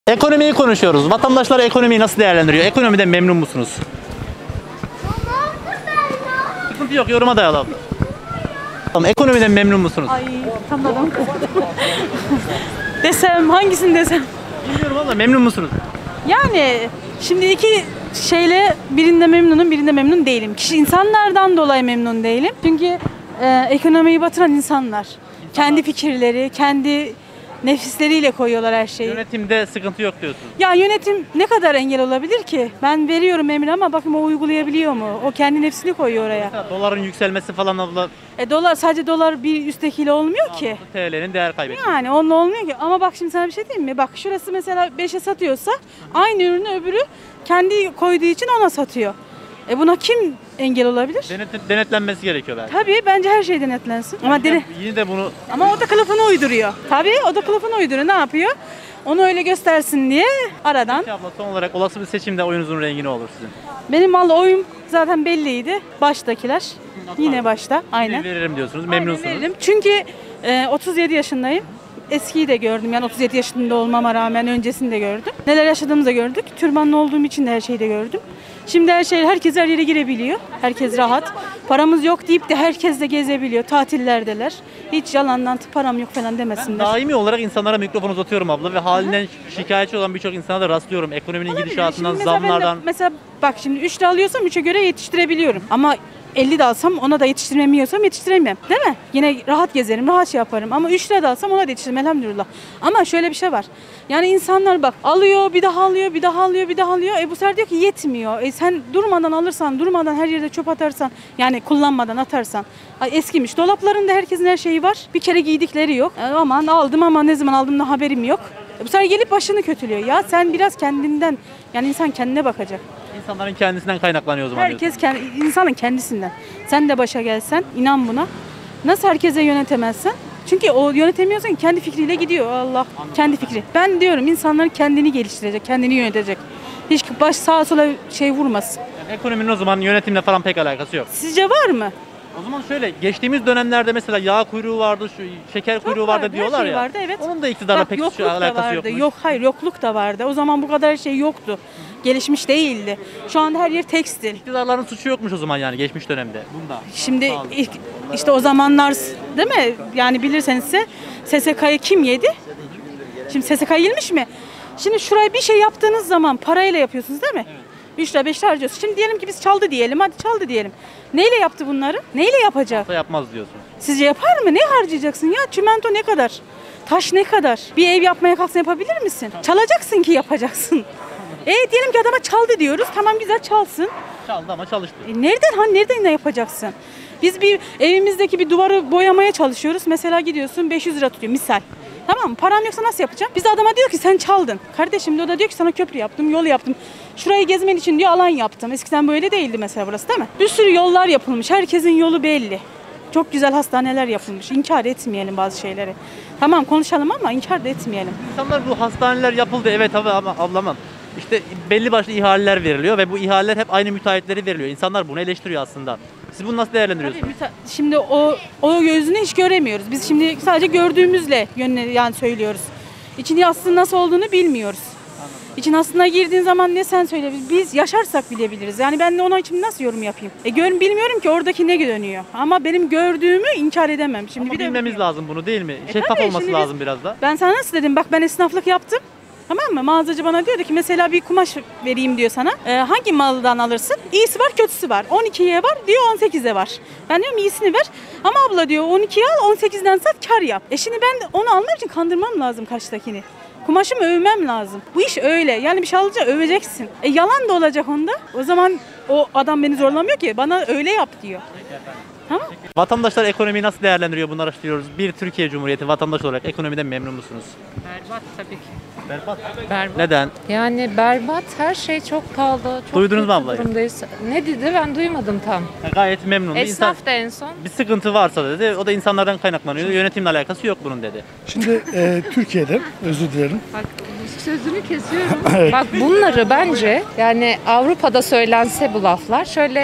Ekonomiyi konuşuyoruz. Vatandaşlar ekonomiyi nasıl değerlendiriyor? Ekonomiden memnun musunuz? Sıkıntı yok, yoruma dayalı abla. Tamam, ekonomiden memnun musunuz? Ay tamam. Desem hangisini desem? Bilmiyorum abla, memnun musunuz? Yani şimdi iki şeyle birinde memnunum, birinde memnun değilim. Kişi insanlardan dolayı memnun değilim. Çünkü ekonomiyi batıran insanlar. Kendi fikirleri, kendi nefisleriyle koyuyorlar her şeyi. Yönetimde sıkıntı yok diyorsunuz. Ya yönetim ne kadar engel olabilir ki? Ben veriyorum emri ama bakın o uygulayabiliyor mu? O kendi nefsini koyuyor oraya. Mesela doların yükselmesi falan abla, Dolar sadece dolar bir üsttekiyle olmuyor ki. TL'nin değer kaybediyor. Yani onunla olmuyor ki. Ama bak şimdi sana bir şey diyeyim mi? Bak şurası mesela 5'e satıyorsa aynı ürünü öbürü kendi koyduğu için ona satıyor. Buna kim engel olabilir? Denetlenmesi gerekiyor belki. Tabii bence her şey denetlensin. Yine de bunu Ama o da kılıfını uyduruyor. Tabii o da kılıfını uyduruyor. Ne yapıyor? Onu öyle göstersin diye aradan. abla, son olarak olası bir seçimde oyunuzun rengi ne olur sizin? Benim vallahi oyum zaten belliydi. Baştakiler. Yine başta. Aynen. Veririm diyorsunuz, Aynen memnunsunuz. veririm. Çünkü 37 yaşındayım. Eskiyi de gördüm. Yani 37 yaşında olmama rağmen öncesini de gördüm. Neler yaşadığımızı da gördük. Türbanlı olduğum için de her şeyi de gördüm. Şimdi herkes her yere girebiliyor. Herkes rahat. Paramız yok deyip de herkes de gezebiliyor. Tatillerdeler. Hiç yalandan param yok falan Ben demesinler. daimi olarak insanlara mikrofon uzatıyorum abla ve halinden şikayetçi olan birçok insana da rastlıyorum. Ekonominin gidişatından, Şimdi mesela ben de- zamlardan. mesela bak şimdi 3 lira alıyorsam 3'e göre yetiştirebiliyorum. Ama 50 de alsam ona da yetiştiremiyorsam yetiştiremem. Değil mi? Yine rahat gezerim, rahat şey yaparım. Ama 3 lira da alsam ona da yetiştiririm elhamdülillah. Ama şöyle bir şey var. Yani insanlar bak alıyor, bir daha alıyor, bir daha alıyor, bir daha alıyor. Bu sefer diyor ki yetmiyor. Sen durmadan alırsan, durmadan her yerde çöp atarsan, yani kullanmadan atarsan. Eskimiş. Dolaplarında herkesin her şeyi var. Bir kere giydikleri yok. Aman aldım ama ne zaman aldığımda haberim yok. Bu sefer gelip başını kötülüyor. Ya sen biraz kendinden, yani insan kendine bakacak. İnsanların kendisinden kaynaklanıyor o zaman diyorsun. Herkes insanın kendisinden. Sen de başa gelsen, inan buna. Nasıl herkese yönetemezsen? Çünkü o yönetemiyorsan kendi fikriyle gidiyor. Allah, kendi fikri. Ben diyorum insanların kendini geliştirecek, kendini yönetecek. Hiç baş sağa sola şey vurmasın. Yani ekonominin o zaman yönetimle falan pek alakası yok. Sizce var mı? O zaman şöyle, geçtiğimiz dönemlerde mesela yağ kuyruğu vardı, şeker kuyruğu vardı vardı, her diyorlar şey ya. vardı, evet. Onun da iktidarla Bak, pek yokluk da alakası vardı. yok. Yok, hayır, yokluk da vardı. O zaman bu kadar şey yoktu. Gelişmiş değildi. Şu anda her yer tekstil. İktidarların suçu yokmuş o zaman yani geçmiş dönemde. Bunda. Şimdi işte o zamanlar değil mi? Yani bilirseniz SSK'yı kim yedi? Şimdi SSK yenilmiş mi? Şimdi şuraya bir şey yaptığınız zaman parayla yapıyorsunuz değil mi? Evet. 3 lira 5 lira harcıyorsunuz. Şimdi diyelim ki biz çaldı diyelim. Hadi çaldı diyelim. Neyle yaptı bunları? Neyle yapacak? Yapmaz diyorsun. Sizce yapar mı? Ne harcayacaksın ya? Çimento ne kadar? Taş ne kadar? Bir ev yapmaya kalksan yapabilir misin? Çalacaksın ki yapacaksın. Diyelim ki adama çaldı diyoruz. Tamam güzel çalsın. Çaldı ama çalıştı. Nereden ne yapacaksın? Biz bir evimizdeki bir duvarı boyamaya çalışıyoruz. Mesela gidiyorsun 500 lira tutuyor misal. Tamam mı? Param yoksa nasıl yapacağım? Biz adama diyor ki sen çaldın. Kardeşim de o da diyor ki sana köprü yaptım, yol yaptım. Şurayı gezmen için diyor alan yaptım. Eskiden böyle değildi mesela burası değil mi? Bir sürü yollar yapılmış. Herkesin yolu belli. Çok güzel hastaneler yapılmış. İnkar etmeyelim bazı şeyleri. Tamam konuşalım ama inkar da etmeyelim. İnsanlar bu hastaneler yapıldı evet ama ablamam. İşte belli başlı ihaleler veriliyor ve bu ihaleler hep aynı müteahhitleri veriliyor. İnsanlar bunu eleştiriyor aslında. Siz bunu nasıl değerlendiriyorsunuz? Şimdi o gözünü hiç göremiyoruz. Biz şimdi sadece gördüğümüzle yani söylüyoruz. İçini aslında nasıl olduğunu bilmiyoruz. İçin aslına girdiğin zaman ne sen söyle biz yaşarsak bilebiliriz. Yani ben de ona için nasıl yorum yapayım? Bilmiyorum ki oradaki ne dönüyor. Ama benim gördüğümü inkar edemem. Şimdi Ama bir de bilmemiz lazım bunu değil mi? Şeffaf tabii, olması şimdi lazım biraz da. Ben sana nasıl dedim? Bak ben esnaflık yaptım. Tamam mı? Mağazacı bana diyordu ki mesela bir kumaş vereyim diyor sana. Hangi maldan alırsın? İyisi var, kötüsü var. 12'ye var diyor, 18'e var. Ben diyorum iyisini ver. Ama abla diyor 12'ye al, 18'den sat, kar yap. Şimdi ben onu almak için kandırmam lazım karşıdakini. Kumaşımı övmem lazım. Bu iş öyle. Yani bir şey alınca öveceksin. Yalan da olacak onda. O zaman o adam beni zorlamıyor ki. Bana öyle yap diyor. Tamam. Vatandaşlar ekonomiyi nasıl değerlendiriyor bunu araştırıyoruz. Bir Türkiye Cumhuriyeti vatandaş olarak ekonomiden memnun musunuz? Berbat tabii ki. Berbat. Berbat. Neden? Yani berbat, her şey çok pahalı. Çok Duydunuz mu kötü ablayı? durumdayız. Ne dedi ben duymadım tam. Gayet memnun. Esnaf da en son. Bir sıkıntı varsa dedi. O da insanlardan kaynaklanıyor. Yönetimle alakası yok bunun dedi. Şimdi Türkiye'de, özür dilerim. Bak sözünü kesiyorum. Bak bunları bence yani Avrupa'da söylense bu laflar şöyle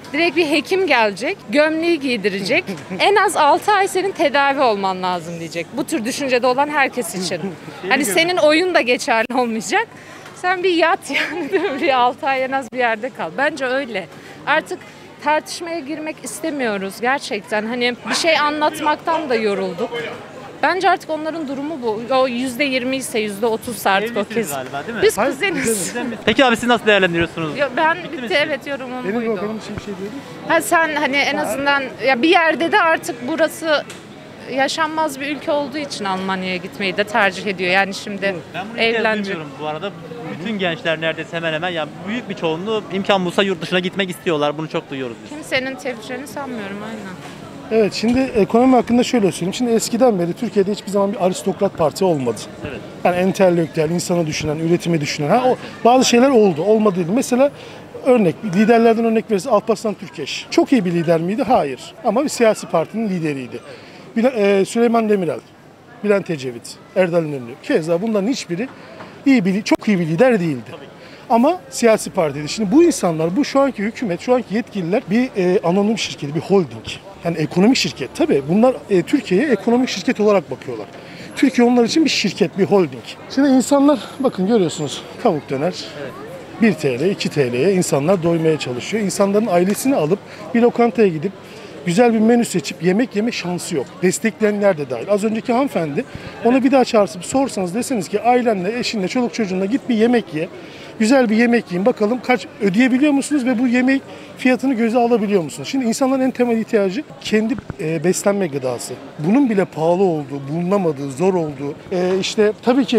Direkt bir hekim gelecek, gömleği giydirecek. En az 6 ay senin tedavi olman lazım diyecek. Bu tür düşüncede olan herkes için. Hani senin oyun da geçerli olmayacak. Sen bir yat yani değil mi? Bir 6 ay en az bir yerde kal. Bence öyle. Artık tartışmaya girmek istemiyoruz gerçekten. Hani bir şey anlatmaktan da yorulduk. Bence artık onların durumu bu. O %20 ise %30 artık o Evlisiniz kesin. galiba değil mi? Biz Hayır, kuzeniz. Peki abi siz nasıl değerlendiriyorsunuz? Ben bitti evet yorumum Benim buydu. bakalım bir şey diyordum. Ha sen hani en azından ya bir yerde de artık burası yaşanmaz bir ülke olduğu için Almanya'ya gitmeyi de tercih ediyor. Yani şimdi Ben bunu ilk kez evlenecek. duymuyorum bu arada. Bütün gençler neredeyse hemen hemen yani büyük bir çoğunluğu imkan bulsa yurt dışına gitmek istiyorlar. Bunu çok duyuyoruz biz. Kimsenin tepkini sanmıyorum aynen. Evet, şimdi ekonomi hakkında şöyle söyleyeyim. Şimdi eskiden beri Türkiye'de hiçbir zaman bir aristokrat parti olmadı. Evet. Yani entelektüel, insanı düşünen, üretimi düşünen. O bazı şeyler oldu, olmadı değil. Mesela örnek, liderlerden örnek verirse Alparslan Türkeş. Çok iyi bir lider miydi? Hayır. Ama bir siyasi partinin lideriydi. Süleyman Demirel, Bülent Ecevit, Erdal İnönü. Keza bunların hiçbiri çok iyi bir lider değildi. Ama siyasi partiydi. Şimdi bu insanlar, bu şu anki hükümet, şu anki yetkililer bir anonim şirketi, bir holding. Yani ekonomik şirket. Tabii bunlar Türkiye'ye ekonomik şirket olarak bakıyorlar. Türkiye onlar için bir şirket, bir holding. Şimdi insanlar bakın görüyorsunuz tavuk döner. 1 TL, 2 TL'ye insanlar doymaya çalışıyor. İnsanların ailesini alıp bir lokantaya gidip güzel bir menü seçip yemek yeme şansı yok. Destekleyenler de dahil. Az önceki hanımefendi ona bir daha çağırsıp sorsanız deseniz ki ailenle, eşinle, çoluk çocuğunla git bir yemek ye. Güzel bir yemek yiyin. Bakalım kaç ödeyebiliyor musunuz ve bu yemek fiyatını göze alabiliyor musunuz? Şimdi insanların en temel ihtiyacı kendi beslenme gıdası. Bunun bile pahalı olduğu, bulunamadığı, zor olduğu. İşte tabii ki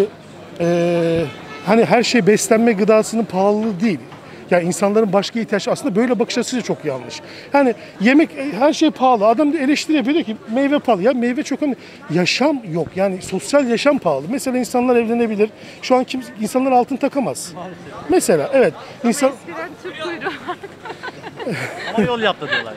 hani her şey beslenme gıdasının pahalılığı değil. Yani insanların başka ihtiyaç aslında böyle bakış açısı çok yanlış. Yani yemek her şey pahalı. Adam da eleştiri yapıyor diyor ki meyve pahalı. Ya meyve çok önemli. Yaşam yok. Yani sosyal yaşam pahalı. Mesela insanlar evlenebilir. Şu an insanlar altın takamaz. Maalesef. Mesela evet. İnsan Eskiden Türk kuyruğu. Ama yol yaptı diyorlar.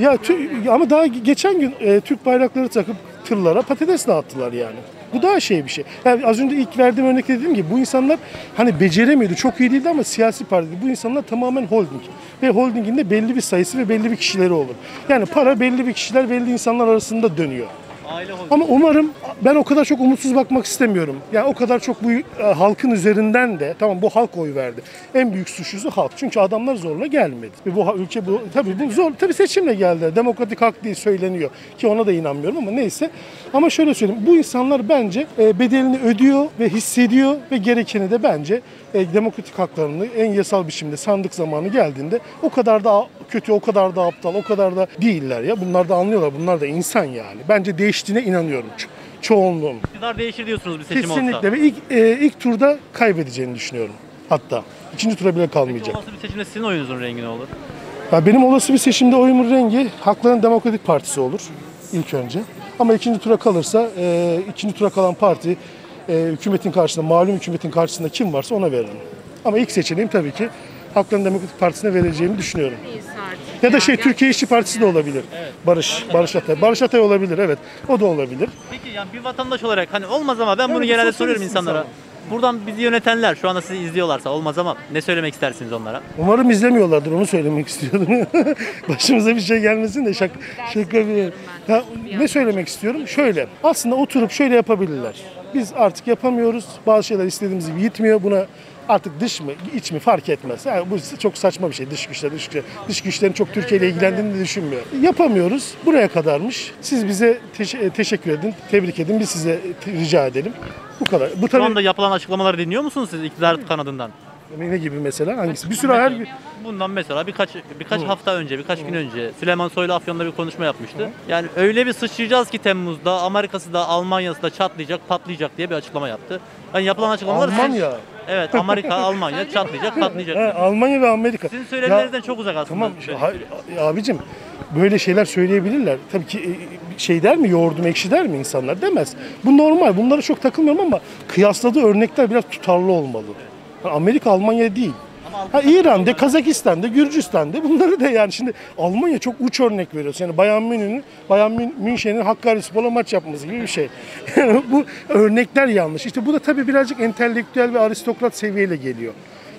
ama daha geçen gün Türk bayrakları takıp tırlara patates dağıttılar yani. Bu daha bir şey. Yani az önce ilk verdiğim örnekte dediğim gibi bu insanlar hani beceremiyordu, çok iyi değildi ama siyasi partiydi. Bu insanlar tamamen holding. Ve holdingin de belli bir sayısı ve belli bir kişileri olur. Yani para belli bir kişiler, belli insanlar arasında dönüyor. Aile holding. Ama umarım ben o kadar çok umutsuz bakmak istemiyorum. Yani o kadar çok bu halkın üzerinden de tamam bu halk oy verdi. En büyük suçlusu halk. Çünkü adamlar zorla gelmedi. Ve bu ülke tabii bu zor tabii seçimle geldi. Demokratik hak diye söyleniyor ki ona da inanmıyorum ama neyse. Ama şöyle söyleyeyim bu insanlar bence bedelini ödüyor ve hissediyor ve gerekeni de bence demokratik haklarını en yasal biçimde sandık zamanı geldiğinde o kadar da kötü, o kadar da aptal, o kadar da değiller ya. Bunlar da anlıyorlar. Bunlar da insan yani. Bence değiştiğine inanıyorum. Çoğunluğum. İktidar değişir diyorsunuz bir seçim olsa. Kesinlikle ve ilk turda kaybedeceğini düşünüyorum. Hatta ikinci tura bile kalmayacak. Olası bir seçimde sizin oyunuzun rengi ne olur? Ya benim olası bir seçimde oyumun rengi Halkların Demokratik Partisi olur ilk önce. Ama ikinci tura kalırsa ikinci tura kalan parti hükümetin karşısında, malum hükümetin karşısında kim varsa ona veririm. Ama ilk seçeneğim tabii ki Halkların Demokratik Partisi'ne vereceğimi düşünüyorum. Ya da Türkiye İşçi Partisi de olabilir. Evet. Barış Atay. Barış Atay olabilir evet. O da olabilir. Peki yani bir vatandaş olarak hani olmaz ama ben bunu Evet, genelde sosyalist soruyorum insanlara. insan. Buradan bizi yönetenler şu anda sizi izliyorlarsa olmaz ama ne söylemek istersiniz onlara? Umarım izlemiyorlardır onu söylemek istiyordum. Başımıza bir şey gelmesin de şaka bir. Ne söylemek istiyorum? Şöyle aslında oturup şöyle yapabilirler. Biz artık yapamıyoruz. Bazı şeyler istediğimiz gibi gitmiyor. Buna artık dış mı iç mi fark etmez. Yani bu çok saçma bir şey dış güçler. Dış güçlerin çok Türkiye ile ilgilendiğini de düşünmüyorum. Yapamıyoruz. Buraya kadarmış. Siz bize teşekkür edin. Tebrik edin. Biz size rica edelim. Bu kadar. Bu Şu anda yapılan açıklamaları dinliyor musunuz siz iktidar kanadından? ne gibi mesela? Hangisi? Bir sürü her gün. Bundan mesela birkaç hafta önce, birkaç gün önce Süleyman Soylu Afyon'da bir konuşma yapmıştı. Yani öyle bir sıçrayacağız ki Temmuz'da Amerika'sı da Almanya'sı da çatlayacak, patlayacak diye bir açıklama yaptı. Yani yapılan açıklamalar Almanya. Evet, Amerika, Almanya çatlayacak, patlayacak. Almanya ve Amerika. Sizin söylemlerinizden çok uzak aslında. Tamam abicim böyle şeyler söyleyebilirler. Tabii ki şey der mi yoğurdum ekşi der mi insanlar demez. Bu normal. Bunlara çok takılmıyorum ama kıyasladığı örnekler biraz tutarlı olmalı. Amerika Almanya değil. İran'da, Kazakistan'da, Gürcistan'da bunları da yani şimdi Almanya çok uç örnek veriyoruz. Yani Bayern Münih'in Hakkarispor'la maç yapması gibi bir şey. Yani bu örnekler yanlış. İşte bu da tabii birazcık entelektüel ve aristokrat seviyeyle geliyor.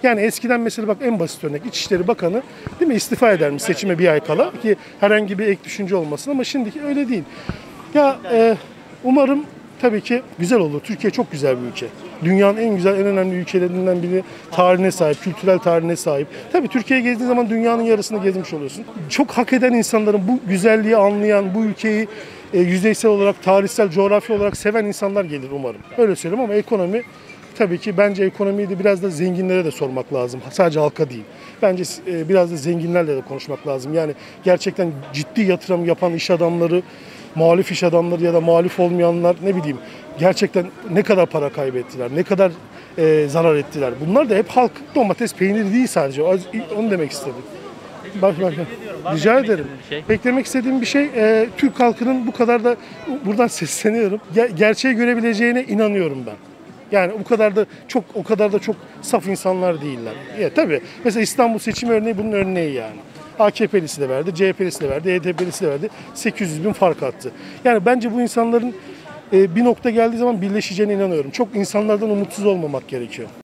Yani eskiden mesela bak en basit örnek İçişleri Bakanı değil mi istifa edermiş seçime bir ay kala ki herhangi bir ek düşünce olmasın ama şimdiki öyle değil. Ya umarım tabii ki güzel olur. Türkiye çok güzel bir ülke. Dünyanın en güzel, en önemli ülkelerinden biri. Tarihine sahip, kültürel tarihine sahip. Tabii Türkiye'ye gezdiğin zaman dünyanın yarısını gezmiş oluyorsun. Çok hak eden insanların bu güzelliği anlayan, bu ülkeyi yüzeysel olarak, tarihsel, coğrafi olarak seven insanlar gelir umarım. Öyle söyleyeyim ama ekonomi tabii ki bence ekonomiyi de biraz da zenginlere de sormak lazım. Sadece halka değil. Bence biraz da zenginlerle de konuşmak lazım. Yani gerçekten ciddi yatırım yapan iş adamları, muhalif iş adamları ya da muhalif olmayanlar ne bileyim gerçekten ne kadar para kaybettiler, ne kadar zarar ettiler. Bunlar da hep halk domates, peyniri değil sadece. Onu demek istedim. Bak. Rica ederim. Beklemek istediğim bir şey Türk halkının bu kadar da buradan sesleniyorum. Gerçeği görebileceğine inanıyorum ben. Yani o kadar da çok saf insanlar değiller. Ya tabii. Mesela İstanbul seçimi örneği bunun örneği yani. AKP'lisi de verdi, CHP'lisi de verdi, HDP'lisi de verdi. 800 bin fark attı. Yani bence bu insanların bir nokta geldiği zaman birleşeceğine inanıyorum. Çok insanlardan umutsuz olmamak gerekiyor.